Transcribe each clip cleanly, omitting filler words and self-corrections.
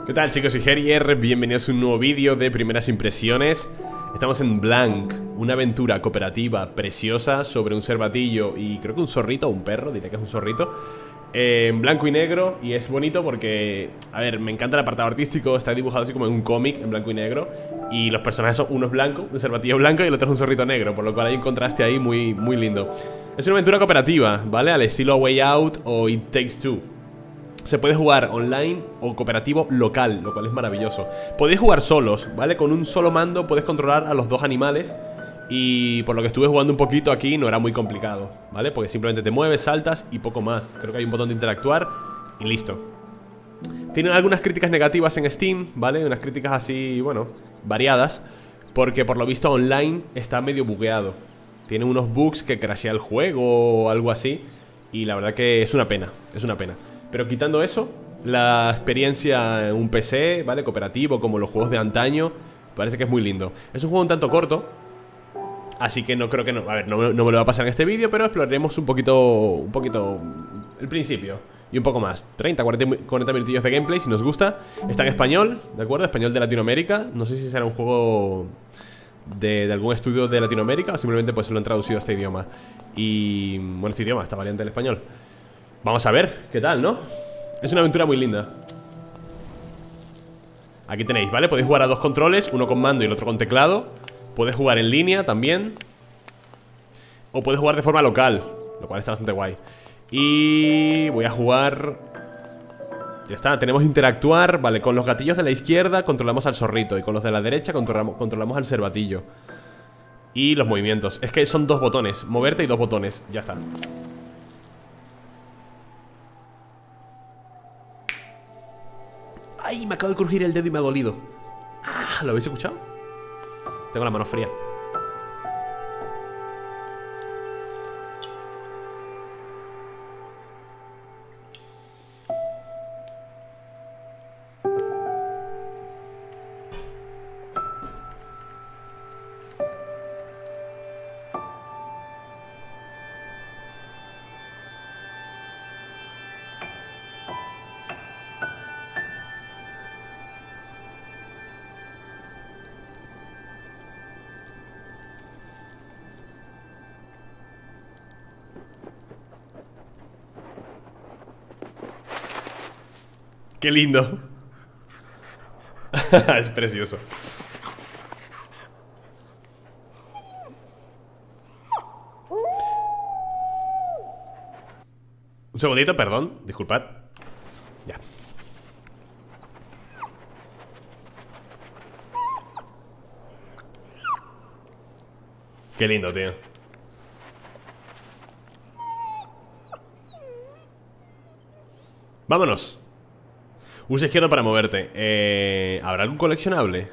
¿Qué tal, chicos? Soy Gerier, bienvenidos a un nuevo vídeo de primeras impresiones. Estamos en Blank, una aventura cooperativa preciosa sobre un cervatillo y creo que un zorrito o un perro, diría que es un zorrito, en blanco y negro. Y es bonito porque, a ver, me encanta el apartado artístico. Está dibujado así como en un cómic en blanco y negro. Y los personajes son, uno es blanco, un cervatillo blanco, y el otro es un zorrito negro, por lo cual hay un contraste ahí muy, muy lindo. Es una aventura cooperativa, ¿vale? Al estilo Way Out o It Takes Two. Se puede jugar online o cooperativo local, lo cual es maravilloso. Podéis jugar solos, ¿vale? Con un solo mando puedes controlar a los dos animales. Y por lo que estuve jugando un poquito aquí, no era muy complicado, ¿vale? Porque simplemente te mueves, saltas y poco más. Creo que hay un botón de interactuar y listo. Tienen algunas críticas negativas en Steam, ¿vale? Unas críticas así, bueno, variadas, porque por lo visto online está medio bugueado. Tiene unos bugs que crashea el juego o algo así. Y la verdad que es una pena, es una pena. Pero quitando eso, la experiencia en un PC, ¿vale? Cooperativo, como los juegos de antaño, parece que es muy lindo. Es un juego un tanto corto, así que no creo que no, a ver, no me lo va a pasar en este vídeo, pero exploraremos un poquito el principio y un poco más. 30, 40 minutillos de gameplay si nos gusta. Está en español, ¿de acuerdo? Español de Latinoamérica. No sé si será un juego de algún estudio de Latinoamérica o simplemente pues lo han traducido a este idioma. Y bueno, este idioma, esta variante del español. Vamos a ver, ¿qué tal, no? Es una aventura muy linda. Aquí tenéis, ¿vale? Podéis jugar a dos controles, uno con mando y el otro con teclado. Puedes jugar en línea también. O puedes jugar de forma local, lo cual está bastante guay. Y voy a jugar... Ya está, tenemos interactuar. Vale, con los gatillos de la izquierda controlamos al zorrito. Y con los de la derecha controlamos al cervatillo. Y los movimientos, es que son dos botones, moverte y dos botones, ya está. ¡Ay! Me acabo de crujir el dedo y me ha dolido. ¡Ah! ¿Lo habéis escuchado? Tengo la mano fría. ¡Qué lindo! Es precioso. Un segundito, perdón, disculpad. Ya. Qué lindo, tío. Vámonos. Usa izquierdo para moverte. ¿Habrá algún coleccionable?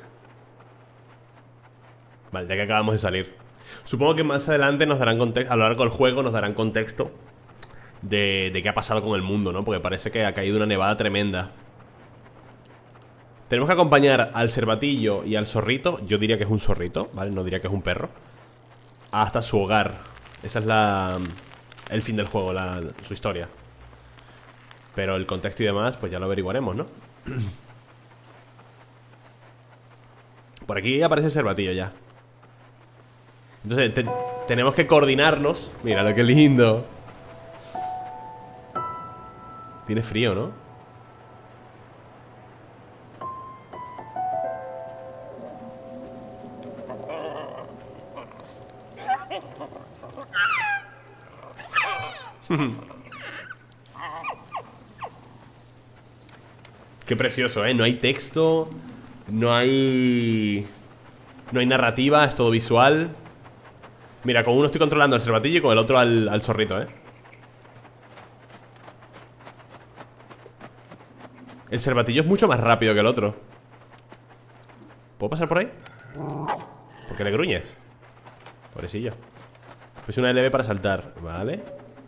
Vale, ya que acabamos de salir. Supongo que más adelante nos darán contexto. A lo largo del juego nos darán contexto de qué ha pasado con el mundo, ¿no? Porque parece que ha caído una nevada tremenda. Tenemos que acompañar al cervatillo y al zorrito. Yo diría que es un zorrito, ¿vale? No diría que es un perro. Hasta su hogar. Esa es el fin del juego, su historia. Pero el contexto y demás, pues ya lo averiguaremos, ¿no? Por aquí aparece el cervatillo ya. Entonces tenemos que coordinarnos. Mira lo que lindo. Tiene frío, ¿no? Qué precioso, ¿eh? No hay texto. No hay narrativa, es todo visual. Mira, con uno estoy controlando al cervatillo y con el otro al zorrito, ¿eh? El cervatillo es mucho más rápido que el otro. ¿Puedo pasar por ahí? ¿Por qué le gruñes? Pobrecillo. Pues una LB para saltar, ¿vale?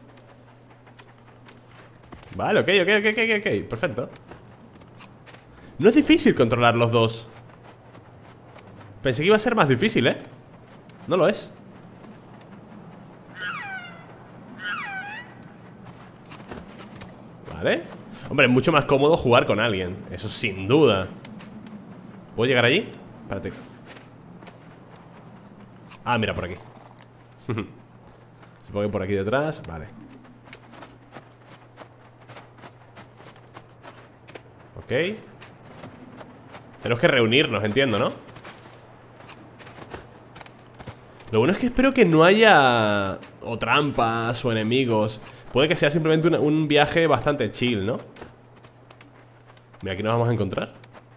Vale, ok, perfecto. No es difícil controlar los dos. Pensé que iba a ser más difícil, ¿eh? No lo es. Vale. Hombre, es mucho más cómodo jugar con alguien. Eso sin duda. ¿Puedo llegar allí? Espérate. Ah, mira, por aquí. Supongo que por aquí detrás. Vale. Ok. Tenemos que reunirnos, entiendo, ¿no? Lo bueno es que espero que no haya o trampas o enemigos. Puede que sea simplemente un viaje bastante chill, ¿no? Mira, aquí nos vamos a encontrar.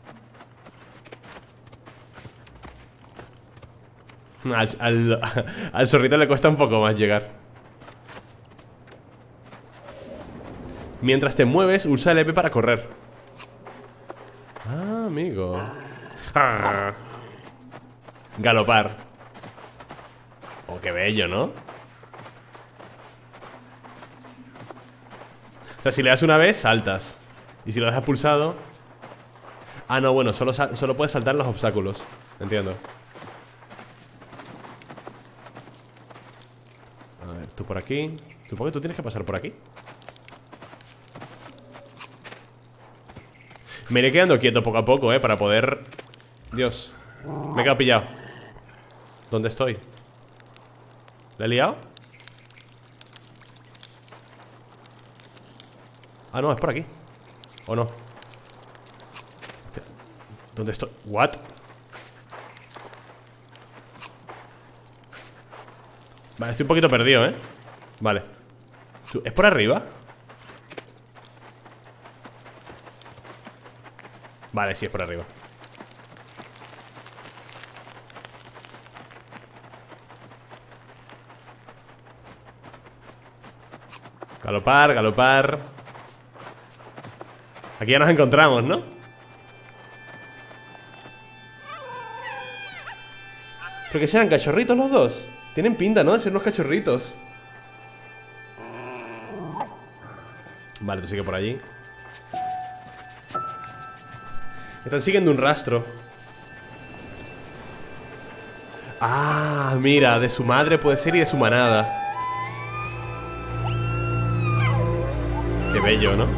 Al zorrito le cuesta un poco más llegar. Mientras te mueves, usa el EP para correr. Ah, amigo. Galopar. Oh, qué bello, ¿no? O sea, si le das una vez, saltas. Y si lo dejas pulsado... Ah, no, bueno, solo puedes saltar los obstáculos. Entiendo. A ver, tú por aquí. Supongo que tú tienes que pasar por aquí. Me iré quedando quieto poco a poco, para poder... Dios, me he quedado pillado. ¿Dónde estoy? ¿Le he liado? Ah, no, es por aquí. ¿O no? Hostia, ¿dónde estoy? ¿What? Vale, estoy un poquito perdido, Vale. ¿Es por arriba? Vale, sí, es por arriba. Galopar, galopar. Aquí ya nos encontramos, ¿no? ¿Pero que serán cachorritos los dos? Tienen pinta, ¿no? De ser unos cachorritos. Vale, tú sigue por allí. Están siguiendo un rastro. Ah, mira, de su madre puede ser y de su manada. Qué bello, ¿no?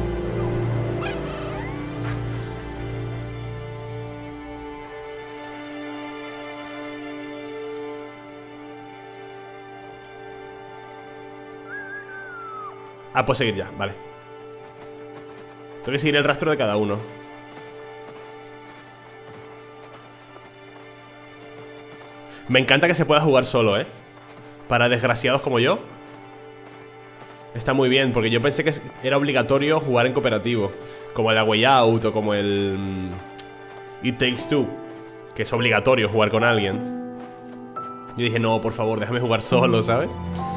Ah, puedo seguir ya, vale. Tengo que seguir el rastro de cada uno. Me encanta que se pueda jugar solo, para desgraciados como yo. Está muy bien, porque yo pensé que era obligatorio jugar en cooperativo, como el A Way Out o como el It Takes Two, que es obligatorio jugar con alguien. Yo dije, no, por favor, déjame jugar solo, ¿sabes?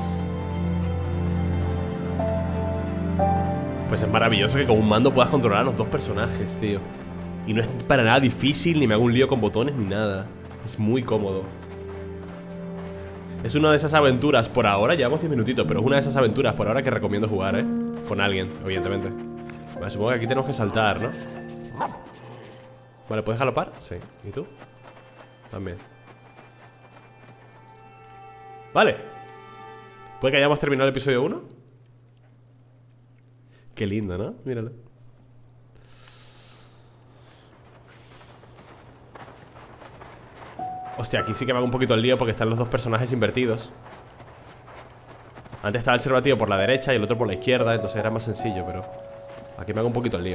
Pues es maravilloso que con un mando puedas controlar a los dos personajes, tío. Y no es para nada difícil, ni me hago un lío con botones, ni nada. Es muy cómodo. Es una de esas aventuras por ahora, llevamos 10 minutitos, pero es una de esas aventuras por ahora que recomiendo jugar, con alguien, evidentemente. Vale, supongo que aquí tenemos que saltar, ¿no? Vale, ¿puedes galopar? Sí. ¿Y tú? También. Vale. ¿Puede que hayamos terminado el episodio 1? Qué lindo, ¿no? Míralo. Hostia, aquí sí que me hago un poquito el lío porque están los dos personajes invertidos. Antes estaba el Cervatillo por la derecha y el otro por la izquierda, entonces era más sencillo, pero aquí me hago un poquito el lío.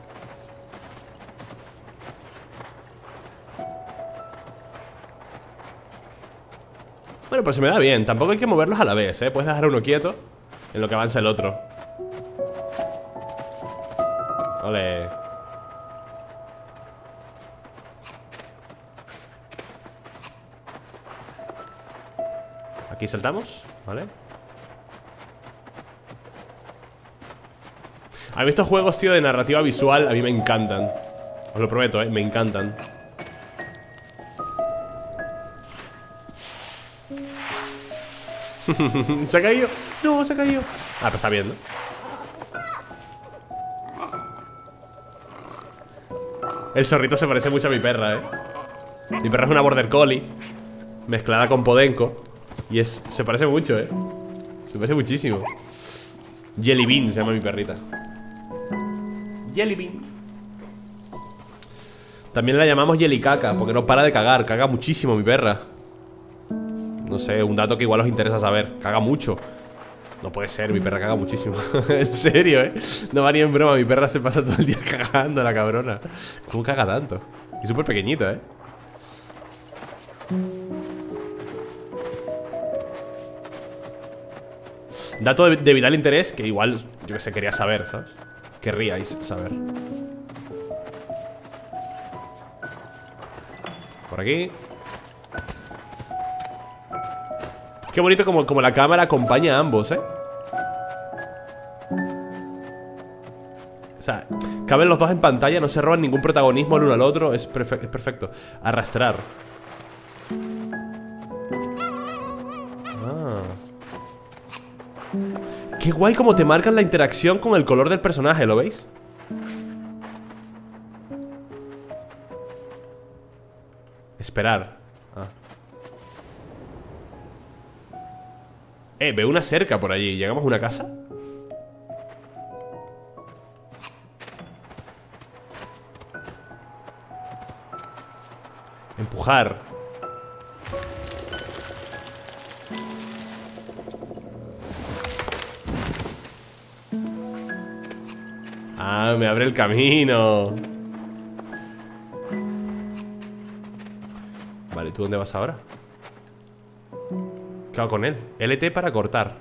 Bueno, pues se me da bien. Tampoco hay que moverlos a la vez, Puedes dejar uno quieto en lo que avanza el otro. Ole. Aquí saltamos, ¿vale? A mí estos juegos, tío, de narrativa visual a mí me encantan. Os lo prometo, me encantan. ¿Se ha caído? No, se ha caído. Ah, pero está bien, ¿no? El zorrito se parece mucho a mi perra, Mi perra es una border collie mezclada con podenco. Y se parece mucho, Se parece muchísimo. Jelly Bean se llama mi perrita. Jelly bean. También la llamamos Jellycaca, porque no para de cagar. Caga muchísimo mi perra. No sé, un dato que igual os interesa saber. Caga mucho. No puede ser, mi perra caga muchísimo. En serio, no va ni en broma. Mi perra se pasa todo el día cagando, la cabrona. ¿Cómo caga tanto? Y súper pequeñito, Dato de vital interés que igual, yo que sé, quería saber, ¿sabes? Querríais saber. Por aquí. Qué bonito como la cámara acompaña a ambos, O sea, caben los dos en pantalla, no se roban ningún protagonismo el uno al otro. Es perfecto. Arrastrar. Qué guay como te marcan la interacción con el color del personaje, ¿lo veis? Esperar. Veo una cerca por allí. ¿Llegamos a una casa? Empujar. Ah, me abre el camino. Vale, ¿tú dónde vas ahora? ¿Qué hago con él? LT para cortar.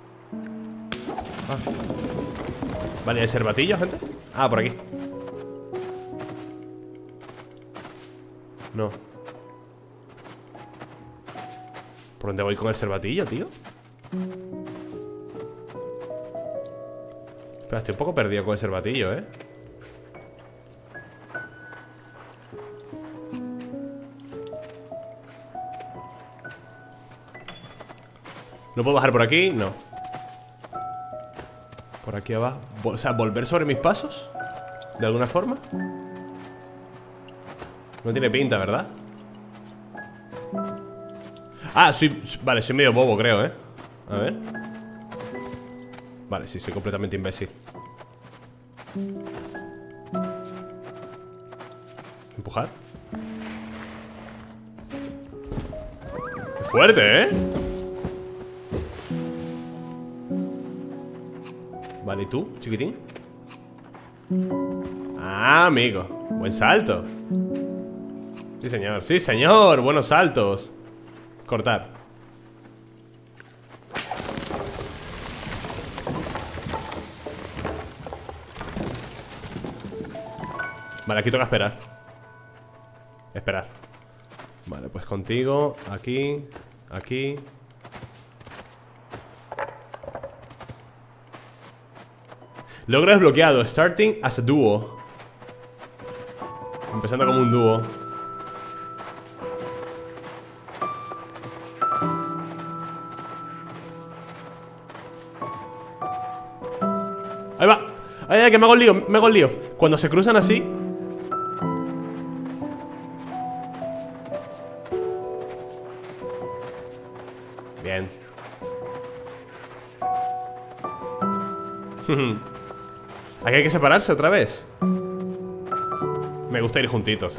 Vale, ¿hay cervatillo, gente? Ah, por aquí. No. ¿Por dónde voy con el cervatillo, tío? Espera, estoy un poco perdido con el cervatillo, ¿No puedo bajar por aquí? No. Por aquí abajo. O sea, ¿volver sobre mis pasos? ¿De alguna forma? No tiene pinta, ¿verdad? Ah, vale, soy medio bobo, creo, A ver. Vale, sí, soy completamente imbécil. Empujar. Qué fuerte, Vale, ¿y tú, chiquitín? Ah, amigo. Buen salto. Sí, señor. Sí, señor. Buenos saltos. Cortar. Vale, aquí toca esperar. Esperar. Vale, pues contigo. Aquí. Aquí. Logro desbloqueado. Starting as a duo. Empezando como un dúo. Ahí va. Ay, que me hago el lío, me hago el lío. Cuando se cruzan así. Bien. Aquí hay que separarse otra vez. Me gusta ir juntitos,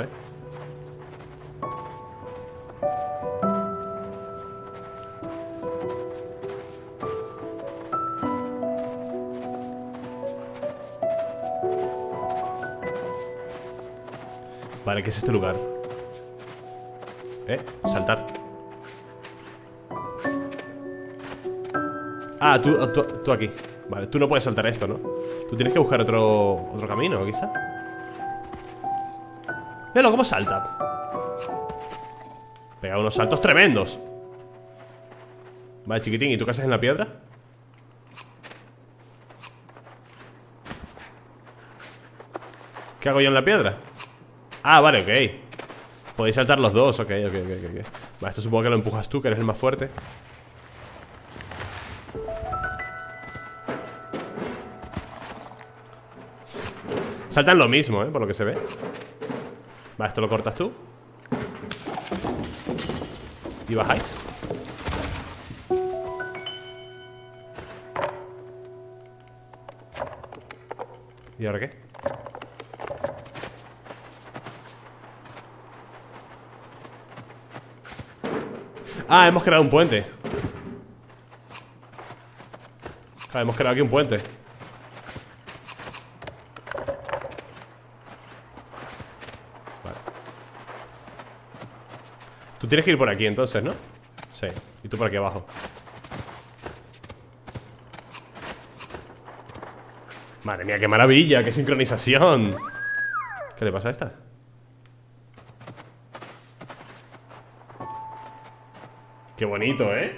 Vale, ¿qué es este lugar? Saltar. Ah, tú aquí. Vale, tú no puedes saltar esto, ¿no? Tú tienes que buscar otro camino, quizá. Míralo, cómo salta. Pega unos saltos tremendos. Vale, chiquitín, ¿y tú qué haces en la piedra? ¿Qué hago yo en la piedra? Ah, vale, ok. Podéis saltar los dos, ok. Vale, esto supongo que lo empujas tú, que eres el más fuerte. Saltan lo mismo, por lo que se ve. Vale, esto lo cortas tú. Y bajáis. ¿Y ahora qué? Ah, hemos creado un puente. Claro, hemos creado aquí un puente. Vale. Tú tienes que ir por aquí entonces, ¿no? Sí, y tú por aquí abajo. Madre mía, qué maravilla, qué sincronización. ¿Qué le pasa a esta? Qué bonito, ¿eh?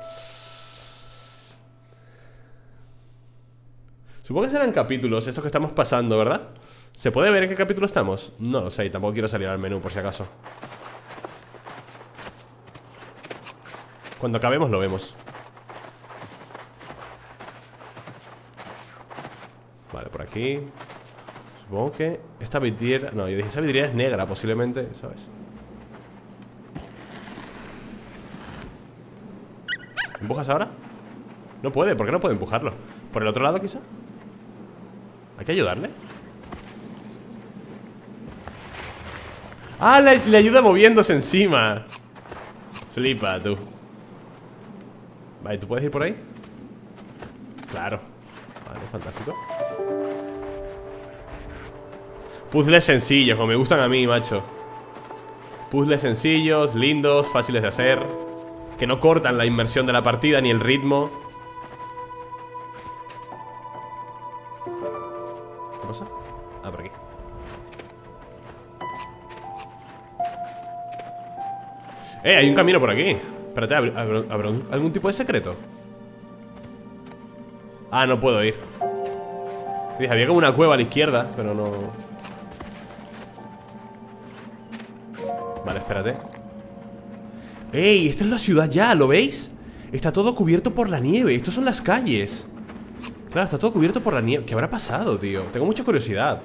Supongo que serán capítulos estos que estamos pasando, ¿verdad? ¿Se puede ver en qué capítulo estamos? No lo sé, y tampoco quiero salir al menú por si acaso. Cuando acabemos lo vemos. Vale, por aquí. Supongo que esta vidriera... No, yo dije, esa vidriera es negra posiblemente, ¿sabes? ¿Empujas ahora? No puede, ¿por qué no puede empujarlo? ¿Por el otro lado quizá? ¿Hay que ayudarle? ¡Ah! Le ayuda moviéndose encima. Flipa, tú. Vale, ¿tú puedes ir por ahí? Claro. Vale, fantástico. Puzzles sencillos, como me gustan a mí, macho. Puzzles sencillos, lindos, fáciles de hacer, que no cortan la inmersión de la partida ni el ritmo. ¿Qué pasa? Ah, por aquí. Hay un camino por aquí. Espérate, ¿habrá algún tipo de secreto? Ah, no puedo ir. Dije, había como una cueva a la izquierda, pero no... Vale, espérate. ¡Ey! Esta es la ciudad ya, ¿lo veis? Está todo cubierto por la nieve. Estos son las calles. Claro, está todo cubierto por la nieve. ¿Qué habrá pasado, tío? Tengo mucha curiosidad.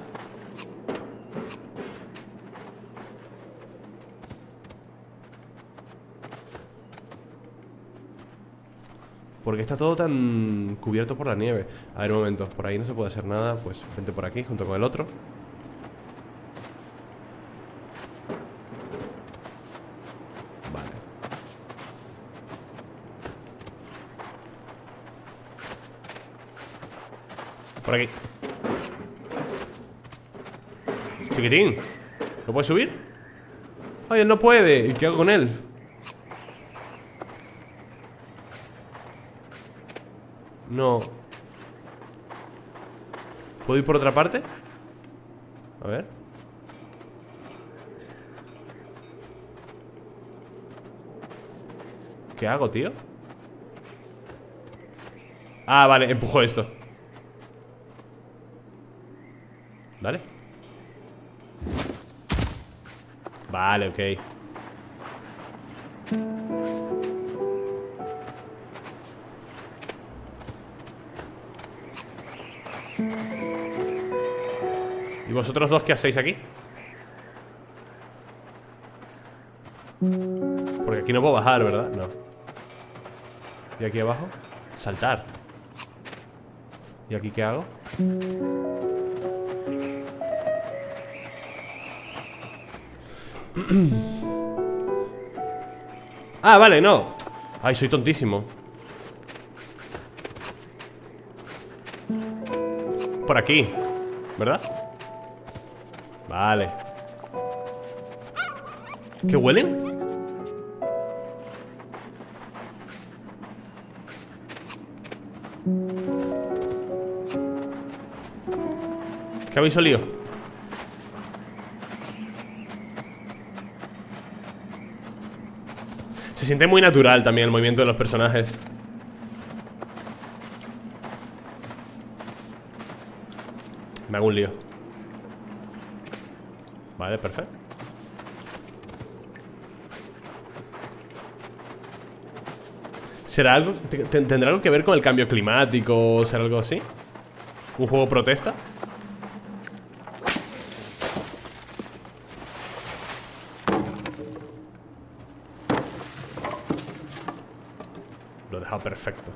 ¿Por qué está todo tan cubierto por la nieve? A ver, un momento, por ahí no se puede hacer nada. Pues vente por aquí, junto con el otro. Vale. Por aquí. Chiquitín, ¿no puede subir? Ay, él no puede. ¿Y qué hago con él? No. ¿Puedo ir por otra parte? A ver. ¿Qué hago, tío? Ah, vale, empujo esto. Vale. Vale, ok. ¿Y vosotros dos qué hacéis aquí? Porque aquí no puedo bajar, ¿verdad? No. ¿Y aquí abajo? Saltar. ¿Y aquí qué hago? Ah, vale, no. Ay, soy tontísimo. Por aquí, ¿verdad? Vale. ¿Qué huelen? ¿Qué habéis olido? Se siente muy natural también el movimiento de los personajes. Me hago un lío. Vale, perfecto. ¿Será algo? ¿Tendrá algo que ver con el cambio climático? ¿Será algo así? ¿Un juego protesta? Lo he dejado perfecto.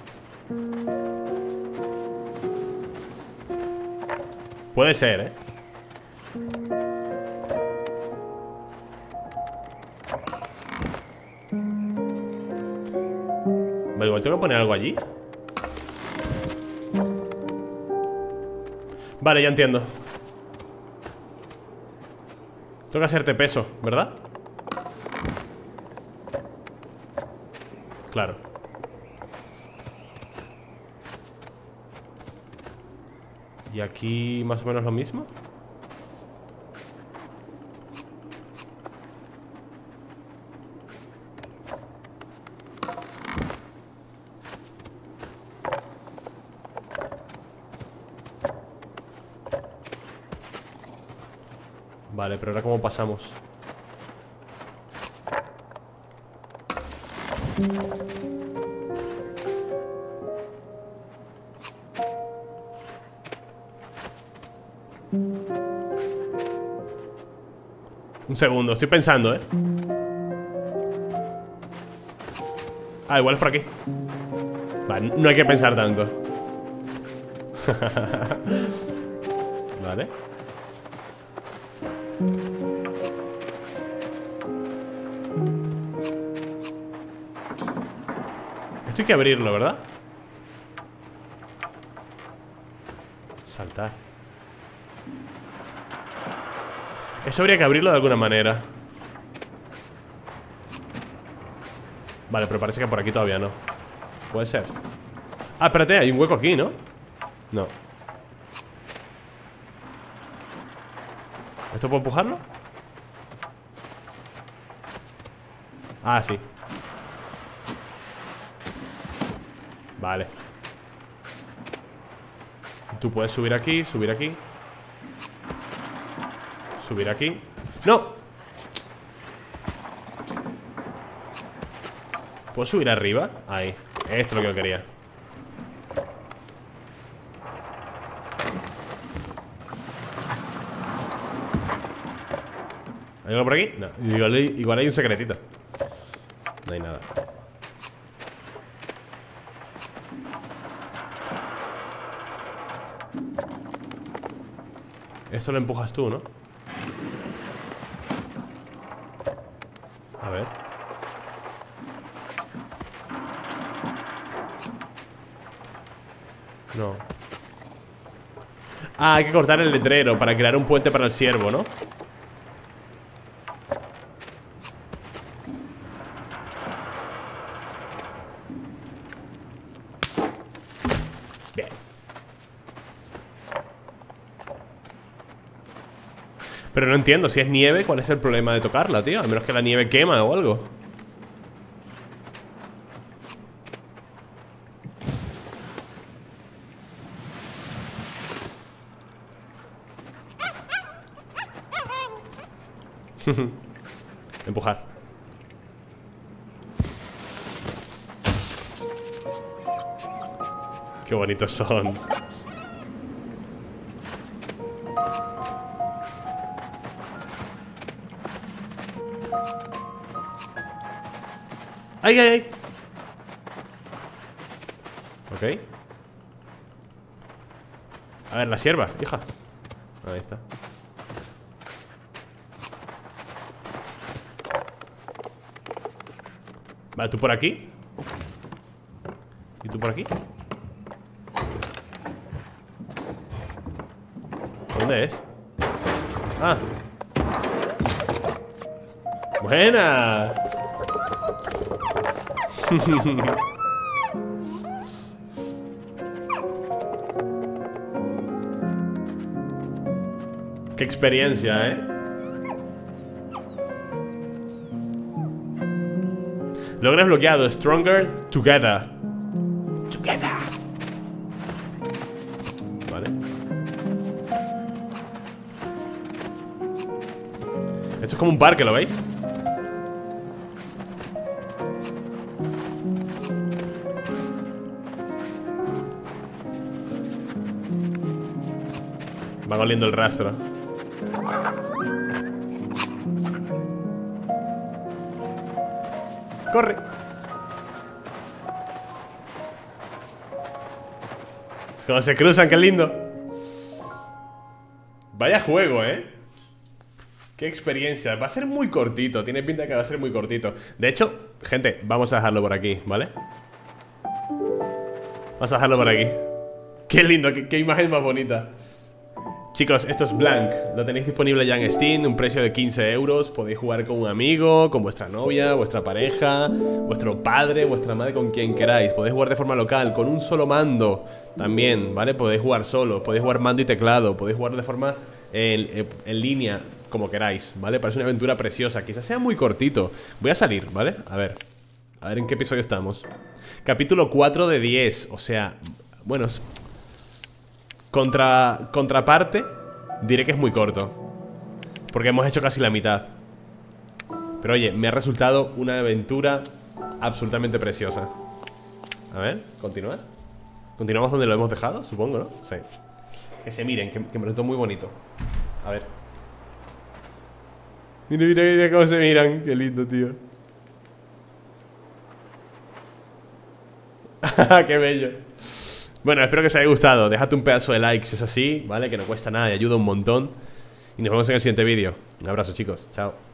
Puede ser, ¿eh? Vale, igual tengo que poner algo allí. Vale, ya entiendo. Tengo que hacerte peso, ¿verdad? Claro. Y aquí más o menos lo mismo. Vale, pero ahora ¿cómo pasamos? Un segundo, estoy pensando, ¿eh? Ah, igual es por aquí. Vale, no hay que pensar tanto. Vale. Esto hay que abrirlo, ¿verdad? Saltar. Eso habría que abrirlo de alguna manera. Vale, pero parece que por aquí todavía no. Puede ser. Ah, espérate, hay un hueco aquí, ¿no? No. ¿Esto puedo empujarlo? Ah, sí. Vale. Tú puedes subir aquí, subir aquí. Subir aquí. ¡No! ¿Puedo subir arriba? Ahí. Esto es lo que yo quería. ¿Hay algo por aquí? No. Igual hay un secretito. No hay nada. Esto lo empujas tú, ¿no? A ver. No. Ah, hay que cortar el letrero para crear un puente para el ciervo, ¿no? Bien. Pero no entiendo, si es nieve, ¿cuál es el problema de tocarla, tío? A menos que la nieve quema o algo. Empujar. Qué bonitos son. ¡Ay, ay, ay! Ok. A ver, la sierva, hija. Ahí está. Vale, tú por aquí. ¿Y tú por aquí? ¿Dónde es? Ah. Buena. Qué experiencia, ¿eh? Logras bloqueado. Stronger together. Together. Vale. Esto es como un parque, ¿lo veis? Va oliendo el rastro. ¡Corre! Cuando se cruzan, qué lindo. Vaya juego, ¿eh? Qué experiencia. Va a ser muy cortito. Tiene pinta de que va a ser muy cortito. De hecho, gente, vamos a dejarlo por aquí, ¿vale? Vamos a dejarlo por aquí. Qué lindo, qué imagen más bonita. Chicos, esto es Blank. Lo tenéis disponible ya en Steam, un precio de 15 euros. Podéis jugar con un amigo, con vuestra novia, vuestra pareja, vuestro padre, vuestra madre, con quien queráis. Podéis jugar de forma local, con un solo mando también, ¿vale? Podéis jugar solo, podéis jugar mando y teclado, podéis jugar de forma en línea, como queráis, ¿vale? Parece una aventura preciosa. Quizás sea muy cortito. Voy a salir, ¿vale? A ver en qué episodio estamos. Capítulo 4 de 10. O sea, bueno, contraparte, diré que es muy corto, porque hemos hecho casi la mitad. Pero oye, me ha resultado una aventura absolutamente preciosa. A ver, continuar. Continuamos donde lo hemos dejado, supongo, ¿no? Sí. Que se miren, que me resultó muy bonito. A ver. Mira, mira, mira cómo se miran. Qué lindo, tío. Qué bello. Bueno, espero que os haya gustado. Dejad un pedazo de like si es así, ¿vale? Que no cuesta nada y ayuda un montón. Y nos vemos en el siguiente vídeo. Un abrazo, chicos. Chao.